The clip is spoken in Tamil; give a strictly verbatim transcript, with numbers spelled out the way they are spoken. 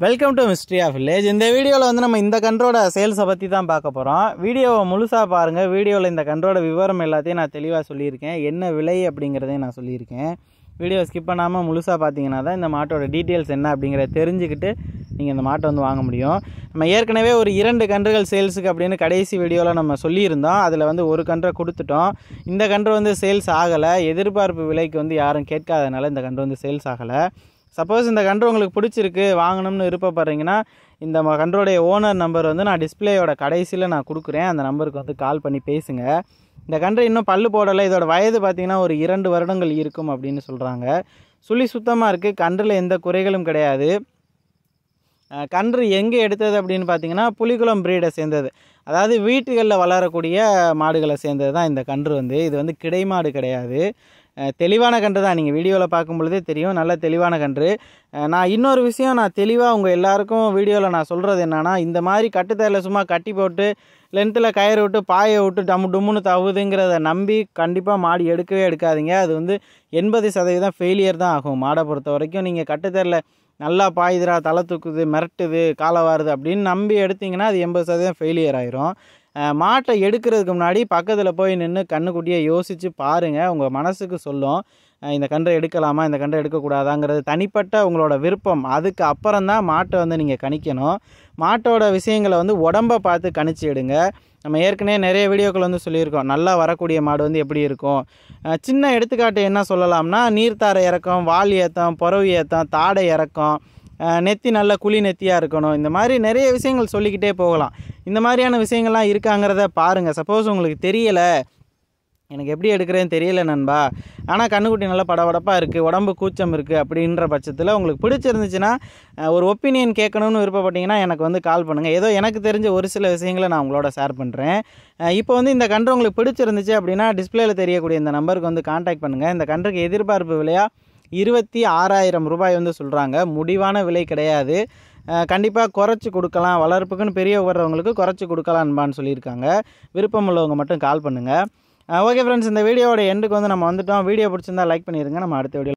Welcome to mystery of village. இந்த வீடியோவில் வந்து நம்ம இந்த கன்றோட சேல்ஸை பற்றி தான் பார்க்க போகிறோம். வீடியோவை முழுசாக பாருங்கள். வீடியோவில் இந்த கன்றோட விவரம் எல்லாத்தையும் நான் தெளிவாக சொல்லியிருக்கேன், என்ன விலை அப்படிங்கிறதையும் நான் சொல்லியிருக்கேன். வீடியோ ஸ்கிப் பண்ணாமல் முழுசாக பார்த்தீங்கன்னா தான் இந்த மாட்டோட டீட்டெயில்ஸ் என்ன அப்படிங்கிறத தெரிஞ்சுக்கிட்டு நீங்கள் இந்த மாட்டை வந்து வாங்க முடியும். நம்ம ஏற்கனவே ஒரு இரண்டு கன்றுகள் சேல்ஸுக்கு அப்படின்னு கடைசி வீடியோவில் நம்ம சொல்லியிருந்தோம். அதில் வந்து ஒரு கன்றை கொடுத்துட்டோம். இந்த கன்று வந்து சேல்ஸ் ஆகலை. எதிர்பார்ப்பு விலைக்கு வந்து யாரும் கேட்காதனால இந்த கன்று வந்து சேல்ஸ் ஆகலை. சப்போஸ் இந்த கன்று உங்களுக்கு பிடிச்சிருக்கு, வாங்கணும்னு விருப்பப்படுறீங்கன்னா இந்த கன்றுடைய ஓனர் நம்பர் வந்து நான் டிஸ்பிளேயோட கடைசியில் நான் கொடுக்குறேன். அந்த நம்பருக்கு வந்து கால் பண்ணி பேசுங்க. இந்த கன்று இன்னும் பல்லு போடலை. இதோட வயது பார்த்திங்கன்னா ஒரு இரண்டு வருடங்கள் இருக்கும் அப்படின்னு சொல்கிறாங்க. சுழி சுத்தமாக இருக்குது. கன்றில் எந்த குறைகளும் கிடையாது. கன்று எங்கே எடுத்தது அப்படின்னு பார்த்தீங்கன்னா புலிக்குளம் பிரீடை சேர்ந்தது, அதாவது வீட்டுகளில் வளரக்கூடிய மாடுகளை சேர்ந்தது தான் இந்த கன்று. வந்து இது வந்து கிடை மாடு கிடையாது, தெளிவான கன்று தான். நீங்கள் வீடியோவில் பார்க்கும் பொழுதே தெரியும், நல்ல தெளிவான கன்று. நான் இன்னொரு விஷயம் நான் தெளிவாக உங்கள் எல்லாருக்கும் வீடியோவில் நான் சொல்கிறது என்னென்னா, இந்த மாதிரி கட்டுத்தரையில் சும்மா கட்டி போட்டு லென்த்தில் கயிறு விட்டு பாயை விட்டு டம்மு டும்முன்னு தவுதுங்கிறத நம்பி கண்டிப்பாக மாடு எடுக்கவே எடுக்காதீங்க. அது வந்து எண்பது சதவீதம் ஃபெயிலியர் தான் ஆகும். மாடை பொறுத்த வரைக்கும் நீங்கள் கட்டுத்தரையில் நல்லா பாயுதுரா, தலை தூக்குது, மிரட்டுது, காலை வாருது அப்படின்னு நம்பி எடுத்திங்கன்னா அது எண்பது சதவீதம் ஃபெயிலியர் ஆயிரும். மாட்டை எடுக்கிறதுக்கு முன்னாடி பக்கத்தில் போய் நின்று கண்ணுக்குட்டியை யோசித்து பாருங்கள். உங்கள் மனசுக்கு சொல்லும் இந்த கன்றை எடுக்கலாமா, இந்த கன்றை எடுக்கக்கூடாதாங்கிறது தனிப்பட்ட உங்களோட விருப்பம். அதுக்கு அப்புறம் தான் மாட்டை வந்து நீங்கள் கணிக்கணும். மாட்டோட விஷயங்களை வந்து உடம்பை பார்த்து கணிச்சு எடுங்க. நம்ம ஏற்கனவே நிறைய வீடியோக்கள் வந்து சொல்லியிருக்கோம், நல்லா வரக்கூடிய மாடு வந்து எப்படி இருக்கும். சின்ன எடுத்துக்காட்டு என்ன சொல்லலாம்னா, நீர்த்தாரை இறக்கம், வால் ஏத்தம், புறவு ஏத்தம், தாடை இறக்கம், நெத்தி நல்ல குழி நெத்தியாக இருக்கணும். இந்த மாதிரி நிறைய விஷயங்கள் சொல்லிக்கிட்டே போகலாம். இந்த மாதிரியான விஷயங்கள்லாம் இருக்காங்கிறத பாருங்கள். சப்போஸ் உங்களுக்கு தெரியலை, எனக்கு எப்படி எடுக்கிறேன்னு தெரியல நண்பா, ஆனால் கண்ணுக்குட்டி நல்லா படபடப்பாக இருக்குது, உடம்பு கூச்சம் இருக்குது அப்படின்ற பட்சத்தில் உங்களுக்கு பிடிச்சிருந்துச்சுன்னா ஒரு ஒப்பீனியன் கேட்கணும்னு விருப்பப்பட்டீங்கன்னா எனக்கு வந்து கால் பண்ணுங்கள். ஏதோ எனக்கு தெரிஞ்ச ஒரு சில விஷயங்களை நான் உங்களோட ஷேர் பண்ணுறேன். இப்போ வந்து இந்த கன்று உங்களுக்கு பிடிச்சிருந்துச்சு அப்படின்னா டிஸ்பிளேயில் தெரியக்கூடிய இந்த நம்பருக்கு வந்து கான்டாக்ட் பண்ணுங்கள். இந்த கன்றுக்கு எதிர்பார்ப்பு விலையாக இருபத்தி ஆறாயிரம் ரூபாய் வந்து சொல்கிறாங்க. முடிவான விலை கிடையாது, கண்டிப்பாக குறைச்சி கொடுக்கலாம். வளர்ப்புக்குன்னு பெரிய வர்றவங்களுக்கு குறைச்சி கொடுக்கலாம்பான்னு சொல்லியிருக்காங்க. விருப்பம் உள்ளவங்க மட்டும் கால் பண்ணுங்கள். ஓகே ஃப்ரெண்ட்ஸ், இந்த வீடியோவோட எண்டுக்கு வந்து நம்ம வந்துட்டோம். வீடியோ பிடிச்சிருந்தா லைக் பண்ணிடுங்க. நம்ம அடுத்த வீடியோ